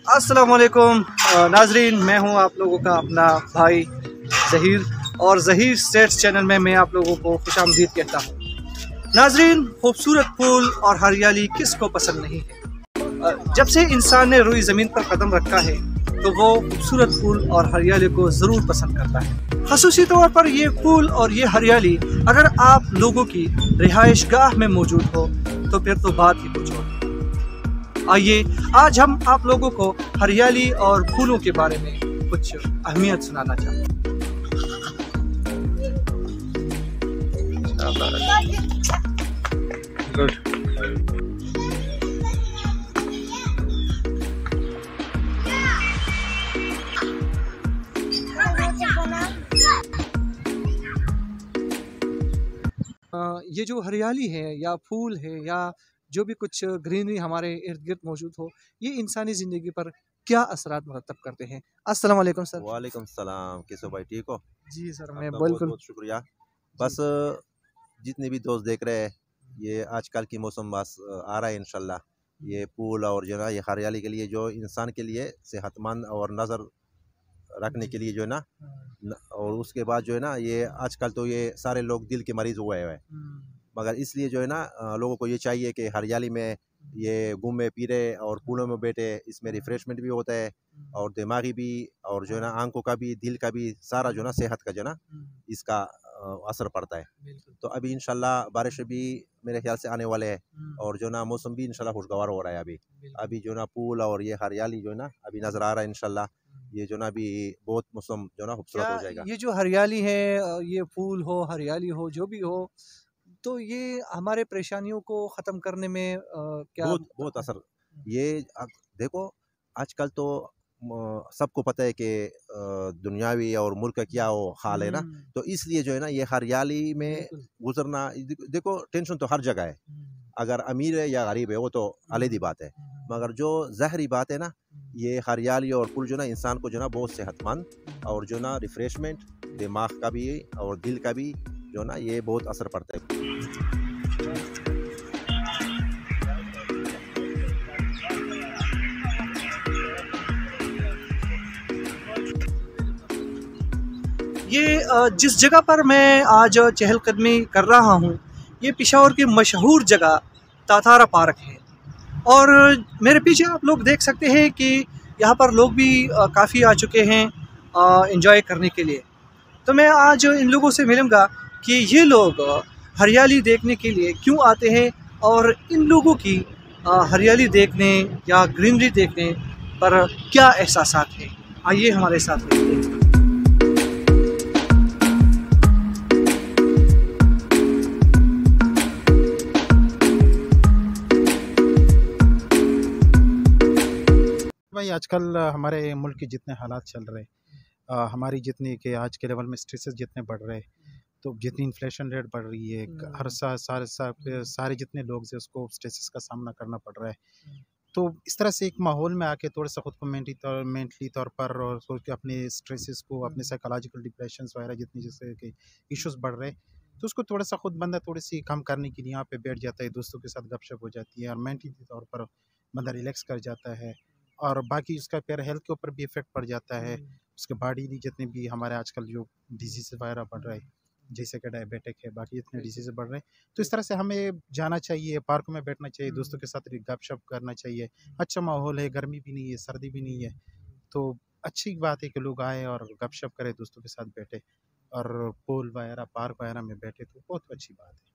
अस्सलाम वालेकुम नाजरीन, मैं हूं आप लोगों का अपना भाई ज़हीर और ज़हीर स्टेट्स चैनल में मैं आप लोगों को खुशामदीद कहता हूं। नाजरीन, खूबसूरत फूल और हरियाली किसको पसंद नहीं है। जब से इंसान ने रुई ज़मीन पर कदम रखा है तो वो खूबसूरत फूल और हरियाली को ज़रूर पसंद करता है। ख़ुसूसी तौर पर ये फूल और ये हरियाली अगर आप लोगों की रिहाइश गाह में मौजूद हो तो फिर तो बात ही कुछ और। आइए आज हम आप लोगों को हरियाली और फूलों के बारे में कुछ अहमियत सुनाना चाहते हैं। ये जो हरियाली है या फूल है या जो भी कुछ ग्रीनरी हमारे इर्द गिर्द मौजूद हो, ये इंसानी ज़िंदगी पर क्या असरात मरतब करते हैं। अस्सलाम वालेकुम सर। वालेकुम सलाम। कैसे हो भाई, ठीक हो? जी सर, मैं आपका बहुत बिल्कुल। बहुत शुक्रिया। जी। बस जितने भी दोस्त देख रहे हैं, ये आजकल की मौसम बस आ रहा है इंशाल्लाह। ये फूल और जो है ना, ये हरियाली के लिए जो इंसान के लिए सेहतमंद और नज़र रखने के लिए जो है ना, और उसके बाद जो है ना, ये आजकल तो ये सारे लोग दिल के मरीज़ हुए हैं। मगर इसलिए जो है ना, लोगों को ये चाहिए कि हरियाली में ये घूमे फिरे और फूलों में बैठे, इसमें रिफ़्रेशमेंट भी होता है और दिमागी भी, और जो है ना आँखों का भी, दिल का भी, सारा जो है ना सेहत का जो है ना इसका असर पड़ता है। तो अभी इंशाल्लाह बारिश भी मेरे ख्याल से आने वाले हैं और जो ना मौसम भी इंशाल्लाह खुशगवार हो रहा है। अभी जो ना फूल और ये हरियाली जो है ना अभी नज़र आ रहा है इंशाल्लाह। ये जो ना अभी बहुत मौसम जो ना खूबसूरत क्या हो जाएगा। ये जो हरियाली है, ये फूल हो, हरियाली हो, जो भी हो, तो ये हमारे परेशानियों को ख़त्म करने में क्या बहुत बहुत असर ये देखो, आजकल तो सबको पता है कि दुनियावी और मुल्क का क्या वो हाल है ना। तो इसलिए जो है ना, ये हरियाली में बिल्कुल। गुजरना, देखो टेंशन तो हर जगह है। अगर अमीर है या गरीब है वो तो अलग बात है, मगर जो ज़हरी बात है ना, ये हरियाली और फूल जो ना इंसान को जो ना बहुत सेहतमंद और जो ना रिफ़्रेशमेंट, दिमाग का भी और दिल का भी जो ना ये बहुत असर पड़ता है। ये जिस जगह पर मैं आज चहलकदमी कर रहा हूँ, ये पेशावर की मशहूर जगह तातारा पार्क है और मेरे पीछे आप लोग देख सकते हैं कि यहाँ पर लोग भी काफ़ी आ चुके हैं एंजॉय करने के लिए। तो मैं आज इन लोगों से मिलूँगा कि ये लोग हरियाली देखने के लिए क्यों आते हैं और इन लोगों की हरियाली देखने या ग्रीनरी देखने पर क्या एहसासात हैं। आइए हमारे साथ रहिए। भाई आजकल हमारे मुल्क के जितने हालात चल रहे, हमारी जितनी कि आज के लेवल में स्ट्रेसेस जितने बढ़ रहे, तो जितनी इन्फ्लेशन रेट बढ़ रही है, हर सारे जितने लोग हैं उसको स्ट्रेसेस का सामना करना पड़ रहा है। तो इस तरह से एक माहौल में आके थोड़ा सा खुद को मेंटली तौर पर और सोच के अपने स्ट्रेसेस को, अपने साइकोलॉजिकल डिप्रेशंस वगैरह जितनी जैसे कि इश्यूज बढ़ रहे, तो उसको थोड़ा सा खुद बंदा थोड़ी सी कम करने के लिए यहाँ पे बैठ जाता है, दोस्तों के साथ गपशप हो जाती है और मेंटली तौर पर बंदा रिलैक्स कर जाता है। और बाकी उसका फिर हेल्थ के ऊपर भी इफ़ेक्ट पड़ जाता है, उसके बॉडी भी जितने भी हमारे आजकल जो डिजीज़ वगैरह बढ़ रहे हैं, जैसे कि डायबिटिक है, बाकी जितने डिजीज़ बढ़ रहे हैं, तो इस तरह से हमें जाना चाहिए, पार्क में बैठना चाहिए, दोस्तों के साथ गपशप करना चाहिए। अच्छा माहौल है, गर्मी भी नहीं है, सर्दी भी नहीं है, तो अच्छी बात है कि लोग आए और गपशप करें, दोस्तों के साथ बैठे और पूल वगैरह, पार्क वगैरह में बैठे, तो बहुत अच्छी बात है।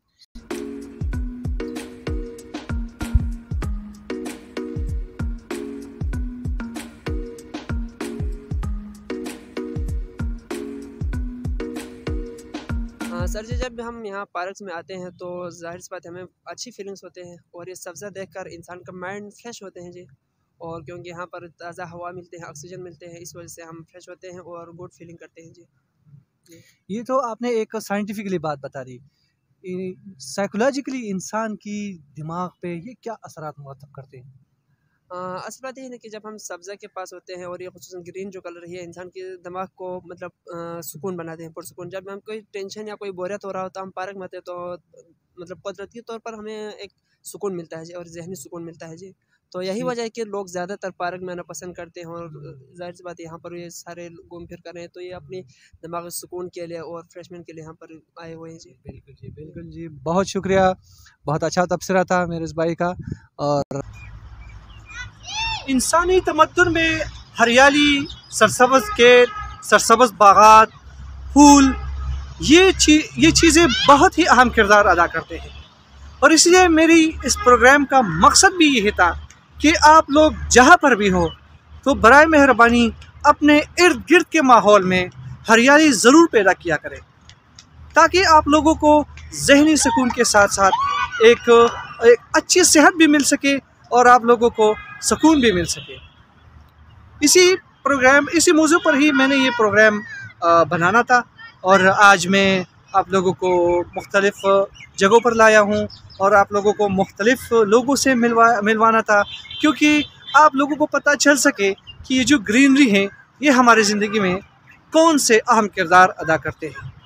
सर जी, जब हम यहाँ पार्क्स में आते हैं तो ज़ाहिर सी बात है हमें अच्छी फीलिंग्स होते हैं और ये सब्ज़ा देखकर इंसान का माइंड फ्रेश होते हैं जी। और क्योंकि यहाँ पर ताज़ा हवा मिलते हैं, ऑक्सीजन मिलते हैं, इस वजह से हम फ्रेश होते हैं और गुड फीलिंग करते हैं जी। ये तो आपने एक साइंटिफिकली बात बता दी। साइकोलॉजिकली इंसान की दिमाग पे ये क्या असरात मुरतब करते हैं? असल बात ये है ना कि जब हम सब्ज़ा के पास होते हैं और ये ख़ुसूसन ग्रीन जो कलर है इंसान के दिमाग को मतलब सुकून बनाते हैं, पुरसुकून। जब हम कोई टेंशन या कोई बोरियत हो रहा होता है, हम पार्क में आते हैं तो मतलब कुदरती तौर पर हमें एक सुकून मिलता है जी और ज़हनी सुकून मिलता है जी। तो यही वजह है कि लोग ज़्यादातर पार्क में आना पसंद करते हैं। और ज़ाहिर सी बात है यहाँ पर ये सारे घूम फिर कर रहे हैं, तो ये अपनी दिमागी सुकून के लिए और फ्रेशमेंट के लिए यहाँ पर आए हुए हैं जी। बिल्कुल जी, बिल्कुल जी, बहुत शुक्रिया, बहुत अच्छा तबसरा था मेरे इस भाई का। और इंसानी तमद्दुन में हरियाली, सरसब्ज़ बागात, फूल, ये चीज़ें बहुत ही अहम किरदार अदा करते हैं। और इसलिए मेरी इस प्रोग्राम का मकसद भी यही था कि आप लोग जहाँ पर भी हो तो बराए मेहरबानी अपने इर्द गिर्द के माहौल में हरियाली ज़रूर पैदा किया करें, ताकि आप लोगों को ज़हनी सुकून के साथ साथ एक अच्छी सेहत भी मिल सके और आप लोगों को सुकून भी मिल सके। इसी मौजू पर ही मैंने ये प्रोग्राम बनाना था, और आज मैं आप लोगों को मुख्तलिफ़ जगहों पर लाया हूँ और आप लोगों को मुख्तलिफ़ लोगों से मिलवाना था, क्योंकि आप लोगों को पता चल सके कि ये जो ग्रीनरी है ये हमारी ज़िंदगी में कौन से अहम किरदार अदा करते हैं।